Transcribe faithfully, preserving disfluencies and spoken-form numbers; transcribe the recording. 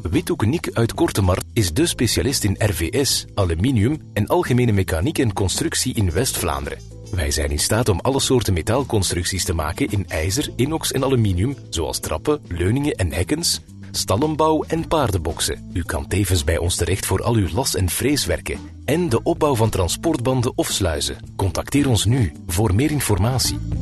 Withoek Niek uit Kortemar is de specialist in R V S, aluminium en algemene mechaniek en constructie in West-Vlaanderen. Wij zijn in staat om alle soorten metaalconstructies te maken in ijzer, inox en aluminium, zoals trappen, leuningen en hekkens, stallenbouw en paardenboksen. U kan tevens bij ons terecht voor al uw las- en freeswerken en de opbouw van transportbanden of sluizen. Contacteer ons nu voor meer informatie.